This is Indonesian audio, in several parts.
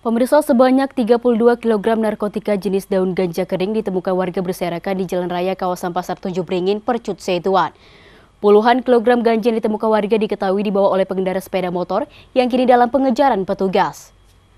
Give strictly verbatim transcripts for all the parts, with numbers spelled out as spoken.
Pemirsa, sebanyak tiga puluh dua kilogram narkotika jenis daun ganja kering ditemukan warga berserakan di Jalan Raya kawasan Pasar Tujuh Beringin, Percut Setuan. Puluhan kilogram ganja yang ditemukan warga diketahui dibawa oleh pengendara sepeda motor yang kini dalam pengejaran petugas.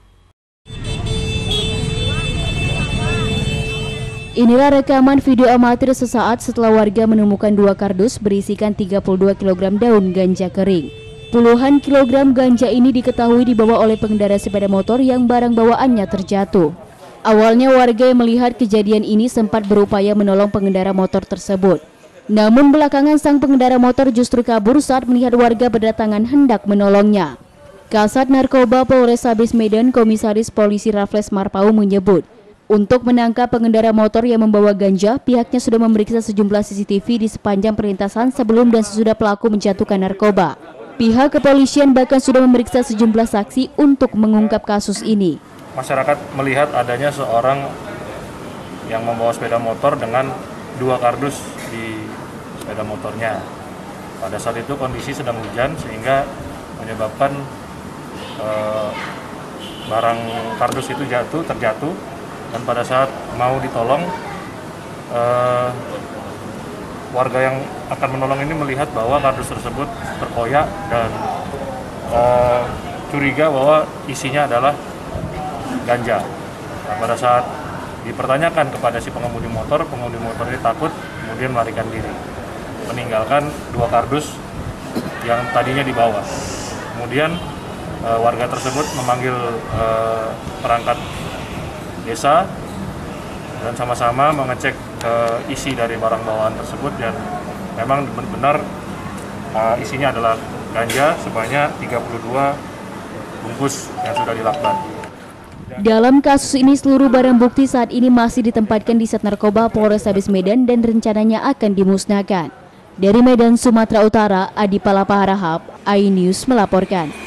Inilah rekaman video amatir sesaat setelah warga menemukan dua kardus berisikan tiga puluh dua kilogram daun ganja kering. Puluhan kilogram ganja ini diketahui dibawa oleh pengendara sepeda motor yang barang bawaannya terjatuh. Awalnya warga yang melihat kejadian ini sempat berupaya menolong pengendara motor tersebut. Namun belakangan sang pengendara motor justru kabur saat melihat warga berdatangan hendak menolongnya. Kasat Narkoba Polrestabes Medan Komisaris Polisi Raffles Marpau menyebut, untuk menangkap pengendara motor yang membawa ganja, pihaknya sudah memeriksa sejumlah C C T V di sepanjang perlintasan sebelum dan sesudah pelaku menjatuhkan narkoba. Pihak kepolisian bahkan sudah memeriksa sejumlah saksi untuk mengungkap kasus ini. Masyarakat melihat adanya seorang yang membawa sepeda motor dengan dua kardus di sepeda motornya. Pada saat itu kondisi sedang hujan sehingga menyebabkan eh, barang kardus itu jatuh, terjatuh, dan pada saat mau ditolong, eh, warga yang akan menolong ini melihat bahwa kardus tersebut terkoyak dan uh, curiga bahwa isinya adalah ganja. Nah, pada saat dipertanyakan kepada si pengemudi motor, pengemudi motor ini takut, kemudian melarikan diri, meninggalkan dua kardus yang tadinya dibawa. Kemudian uh, warga tersebut memanggil uh, perangkat desa dan sama-sama mengecek uh, isi dari barang bawaan tersebut, dan memang benar-benar uh, isinya adalah ganja sebanyak tiga puluh dua bungkus yang sudah dilakban. Dalam kasus ini seluruh barang bukti saat ini masih ditempatkan di Sat Narkoba Polrestabes Medan dan rencananya akan dimusnahkan. Dari Medan, Sumatera Utara, Adi Palapa Harahap, iNews melaporkan.